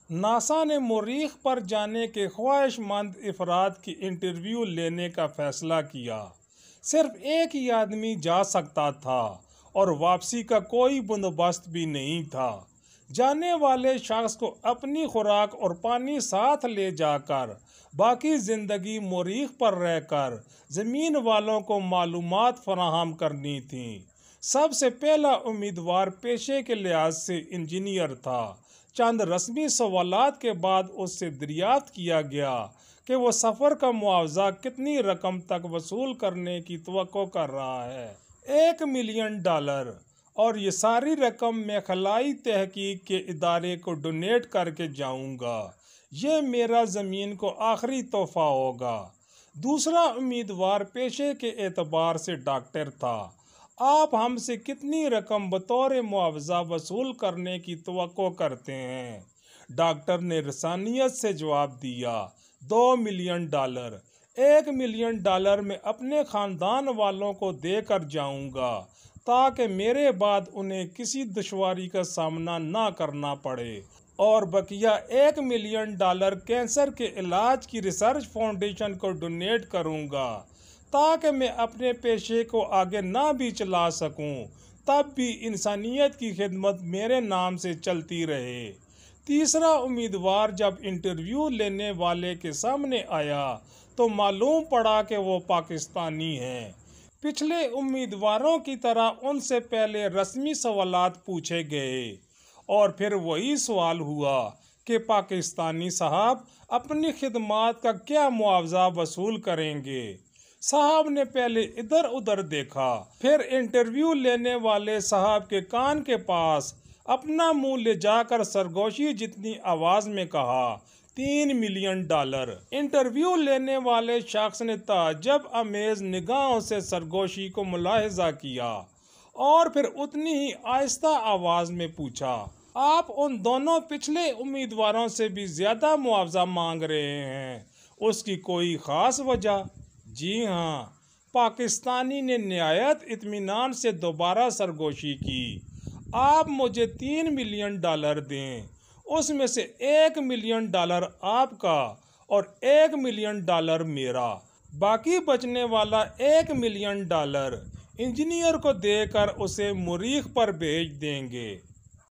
NASA ने मरीख पर जाने के ख्वाहिशमंद अफराद की इंटरव्यू लेने का फैसला किया। सिर्फ एक ही आदमी जा सकता था और वापसी का कोई बंदोबस्त भी नहीं था। जाने वाले शख्स को अपनी खुराक और पानी साथ ले जाकर बाकी ज़िंदगी मरीख पर रहकर ज़मीन वालों को मालूमात फराहम करनी थी। सबसे पहला उम्मीदवार पेशे के लिहाज से इंजीनियर था। चंद रस्मी सवालात के बाद उससे दरियाफ्त किया गया कि वो सफ़र का मुआवजा कितनी रकम तक वसूल करने की तवक्को कर रहा है। $1 मिलियन, और ये सारी रकम मैं खलाई तहकीक के इदारे को डोनेट करके जाऊंगा। ये मेरा ज़मीन को आखिरी तोहफा होगा। दूसरा उम्मीदवार पेशे के एतबार से डॉक्टर था। आप हमसे कितनी रकम बतौर मुआवजा वसूल करने की तवक्को करते हैं? डॉक्टर ने रसानियत से जवाब दिया, $2 मिलियन। $1 मिलियन मैं अपने ख़ानदान वालों को देकर जाऊंगा ताकि मेरे बाद उन्हें किसी दुश्वारी का सामना ना करना पड़े, और बकिया $1 मिलियन कैंसर के इलाज की रिसर्च फाउंडेशन को डोनेट करूंगा ताकि मैं अपने पेशे को आगे ना भी चला सकूं, तब भी इंसानियत की खिदमत मेरे नाम से चलती रहे। तीसरा उम्मीदवार जब इंटरव्यू लेने वाले के सामने आया तो मालूम पड़ा कि वो पाकिस्तानी है। पिछले उम्मीदवारों की तरह उनसे पहले रस्मी सवालात पूछे गए और फिर वही सवाल हुआ कि पाकिस्तानी साहब अपनी खिदमात का क्या मुआवजा वसूल करेंगे। साहब ने पहले इधर उधर देखा, फिर इंटरव्यू लेने वाले साहब के कान के पास अपना मुंह ले जाकर सरगोशी जितनी आवाज में कहा, $3 मिलियन। इंटरव्यू लेने वाले शख्स ने ताज्जुब आमेज निगाहों से सरगोशी को मुलाहिजा किया और फिर उतनी ही आहिस्ता आवाज में पूछा, आप उन दोनों पिछले उम्मीदवारों से भी ज्यादा मुआवजा मांग रहे हैं, उसकी कोई खास वजह? जी हाँ, पाकिस्तानी ने निहायत इत्मीनान से दोबारा सरगोशी की। आप मुझे $3 मिलियन दें, उसमें से $1 मिलियन आपका और $1 मिलियन मेरा। बाकी बचने वाला $1 मिलियन इंजीनियर को देकर उसे मरीख पर भेज देंगे।